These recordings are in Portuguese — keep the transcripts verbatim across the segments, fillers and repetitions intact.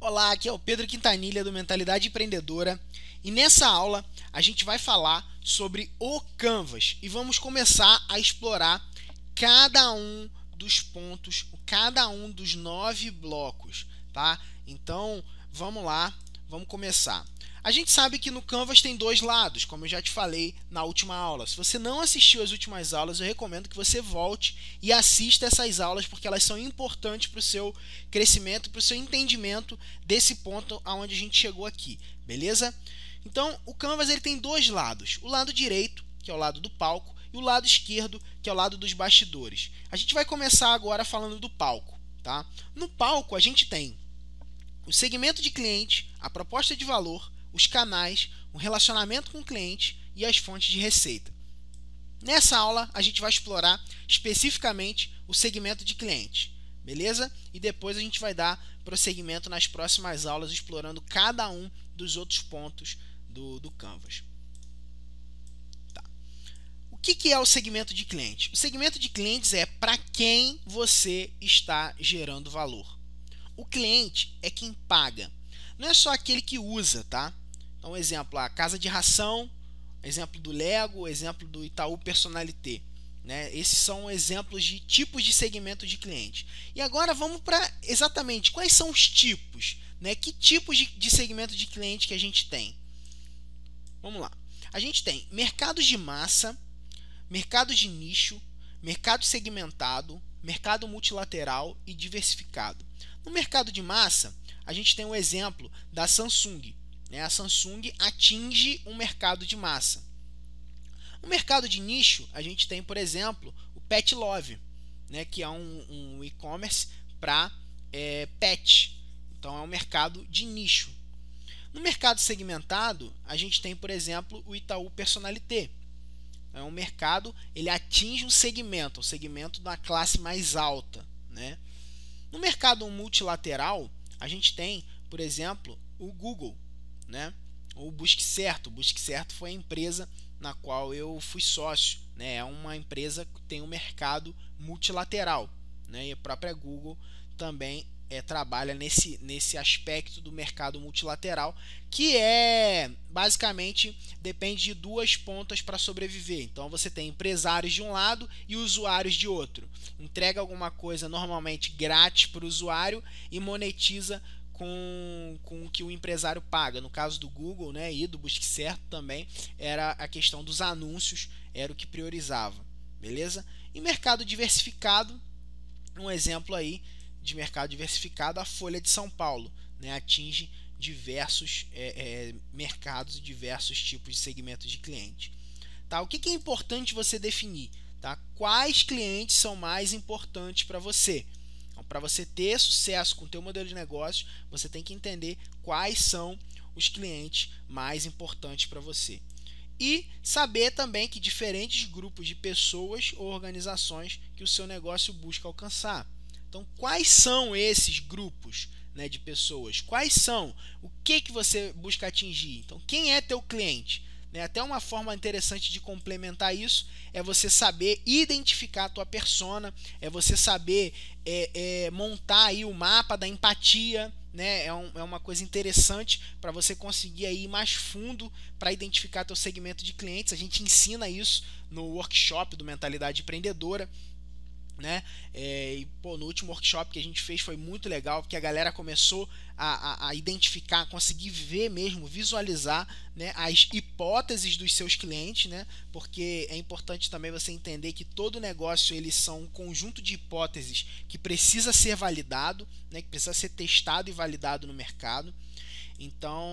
Olá, aqui é o Pedro Quintanilha do Mentalidade Empreendedora e nessa aula a gente vai falar sobre o Canvas e vamos começar a explorar cada um dos pontos, cada um dos nove blocos, tá? Então vamos lá, vamos começar. A gente sabe que no Canvas tem dois lados, como eu já te falei na última aula. Se você não assistiu as últimas aulas, eu recomendo que você volte e assista essas aulas, porque elas são importantes para o seu crescimento, para o seu entendimento desse ponto aonde a gente chegou aqui, beleza? Então, o Canvas ele tem dois lados. O lado direito, que é o lado do palco, e o lado esquerdo, que é o lado dos bastidores. A gente vai começar agora falando do palco, tá? No palco, a gente tem o segmento de cliente, a proposta de valor, os canais, o relacionamento com o cliente e as fontes de receita. Nessa aula, a gente vai explorar especificamente o segmento de cliente, beleza? E depois a gente vai dar prosseguimento nas próximas aulas, explorando cada um dos outros pontos do, do Canvas. Tá. O que, que é o segmento de cliente? O segmento de clientes é para quem você está gerando valor. O cliente é quem paga. Não é só aquele que usa, tá? Então, exemplo, a casa de ração, exemplo do Lego, exemplo do Itaú Personalité, né? Esses são exemplos de tipos de segmento de cliente. E agora vamos para exatamente quais são os tipos, né? Que tipos de, de segmento de cliente que a gente tem? Vamos lá. A gente tem mercados de massa, mercados de nicho, mercado segmentado, mercado multilateral e diversificado. No mercado de massa, a gente tem o exemplo da Samsung. A Samsung atinge um mercado de massa. No mercado de nicho, a gente tem, por exemplo, o Pet Love, né, que é um, um e-commerce para é, pet. Então, é um mercado de nicho. No mercado segmentado, a gente tem, por exemplo, o Itaú Personalité. É um mercado, ele atinge um segmento, um segmento da classe mais alta, né? No mercado multilateral, a gente tem, por exemplo, o Google, né? O Busque Certo. O Busque Certo foi a empresa na qual eu fui sócio, né? É uma empresa que tem um mercado multilateral, né? E a própria Google também é, trabalha nesse, nesse aspecto do mercado multilateral, que é basicamente depende de duas pontas para sobreviver. Então você tem empresários de um lado e usuários de outro. Entrega alguma coisa normalmente grátis para o usuário e monetiza com, com o que o empresário paga. No caso do Google, né, e do Busque Certo também, era a questão dos anúncios, era o que priorizava, beleza? E mercado diversificado, um exemplo aí de mercado diversificado, a Folha de São Paulo, né, atinge diversos é, é, mercados e diversos tipos de segmentos de cliente. Tá? O que, que é importante você definir? Tá? Quais clientes são mais importantes para você? Para você ter sucesso com o teu modelo de negócio, você tem que entender quais são os clientes mais importantes para você. E saber também que diferentes grupos de pessoas ou organizações que o seu negócio busca alcançar. Então, quais são esses grupos, né, de pessoas? Quais são? O que, que você busca atingir? Então, quem é teu cliente? Né? Até uma forma interessante de complementar isso é você saber identificar a tua persona, é você saber é, é, montar aí o mapa da empatia, né? É, um, é uma coisa interessante para você conseguir aí ir mais fundo para identificar teu segmento de clientes. A gente ensina isso no workshop do Mentalidade Empreendedora. Né? É, e, pô, no último workshop que a gente fez foi muito legal, porque a galera começou a, a, a identificar, conseguir ver mesmo, visualizar, né, as hipóteses dos seus clientes, né? Porque é importante também você entender que todo negócio eles são um conjunto de hipóteses que precisa ser validado, né, que precisa ser testado e validado no mercado. Então,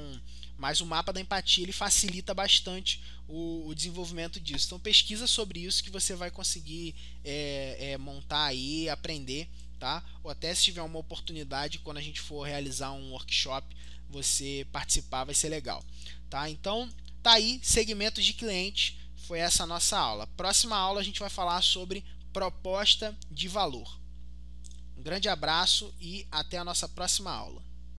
mas o mapa da empatia ele facilita bastante o, o desenvolvimento disso. Então pesquisa sobre isso que você vai conseguir é, é, montar aí, aprender, tá? Ou até se tiver uma oportunidade quando a gente for realizar um workshop, você participar, vai ser legal, tá? Então tá aí, segmentos de cliente, foi essa a nossa aula. Próxima aula a gente vai falar sobre proposta de valor. Um grande abraço e até a nossa próxima aula.